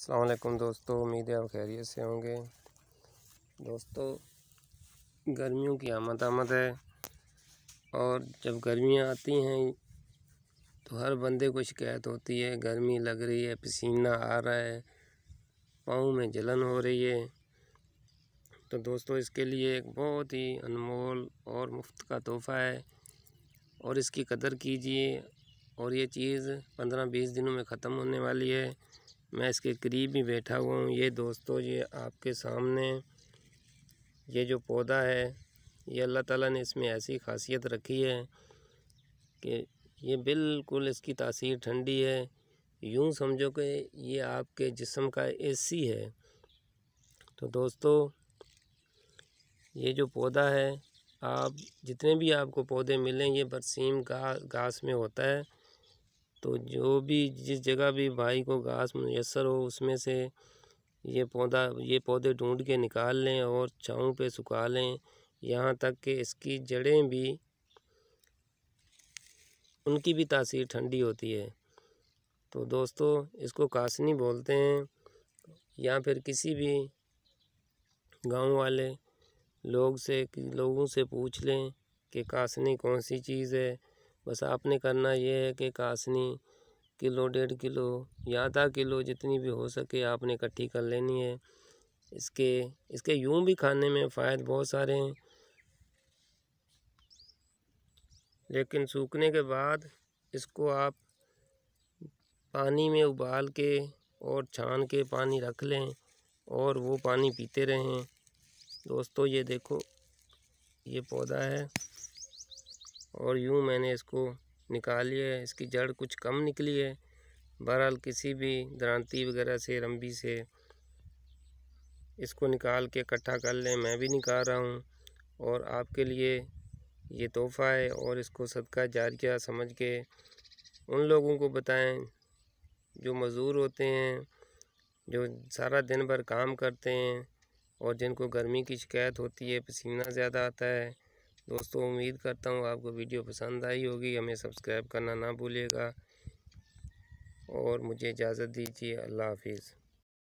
अस्सलाम वालेकुम दोस्तों, उम्मीद है आप खैरियत से होंगे। दोस्तों, गर्मियों की आमद है और जब गर्मियाँ आती हैं तो हर बंदे को शिकायत होती है, गर्मी लग रही है, पसीना आ रहा है, पाँव में जलन हो रही है। तो दोस्तों, इसके लिए एक बहुत ही अनमोल और मुफ्त का तोहफ़ा है और इसकी कदर कीजिए। और ये चीज़ 15-20 दिनों में ख़त्म होने वाली है। मैं इसके करीब ही बैठा हुआ हूँ। ये दोस्तों, ये आपके सामने ये जो पौधा है, ये अल्लाह ताला ने इसमें ऐसी खासियत रखी है कि ये बिल्कुल इसकी तासीर ठंडी है। यूँ समझो कि ये आपके जिस्म का एसी है। तो दोस्तों, ये जो पौधा है, आप जितने भी आपको पौधे मिलें, ये बरसीम घास में होता है। तो जो भी जिस जगह भी भाई को घास मुयस्सर हो, उसमें से ये पौधे ढूंढ के निकाल लें और छाँव पे सुखा लें, यहाँ तक कि इसकी जड़ें भी, उनकी भी तासीर ठंडी होती है। तो दोस्तों, इसको कासनी बोलते हैं, या फिर किसी भी गांव वाले लोगों से पूछ लें कि कासनी कौन सी चीज़ है। बस आपने करना ये है कि कासनी किलो 1.5 किलो या आधा किलो, जितनी भी हो सके आपने इकट्ठी कर लेनी है। इसके यूं भी खाने में फ़ायदे बहुत सारे हैं, लेकिन सूखने के बाद इसको आप पानी में उबाल के और छान के पानी रख लें और वो पानी पीते रहें। दोस्तों, ये देखो, ये पौधा है और यूं मैंने इसको निकाल लिया है। इसकी जड़ कुछ कम निकली है। बहरहाल किसी भी दरांती वगैरह से, रंबी से इसको निकाल के इकट्ठा कर लें। मैं भी निकाल रहा हूँ और आपके लिए ये तोहफ़ा है, और इसको सदका जारिया समझ के उन लोगों को बताएं जो मज़दूर होते हैं, जो सारा दिन भर काम करते हैं और जिनको गर्मी की शिकायत होती है, पसीना ज़्यादा आता है। दोस्तों, उम्मीद करता हूँ आपको वीडियो पसंद आई होगी। हमें सब्सक्राइब करना ना भूलिएगा और मुझे इजाज़त दीजिए। अल्लाह हाफिज़।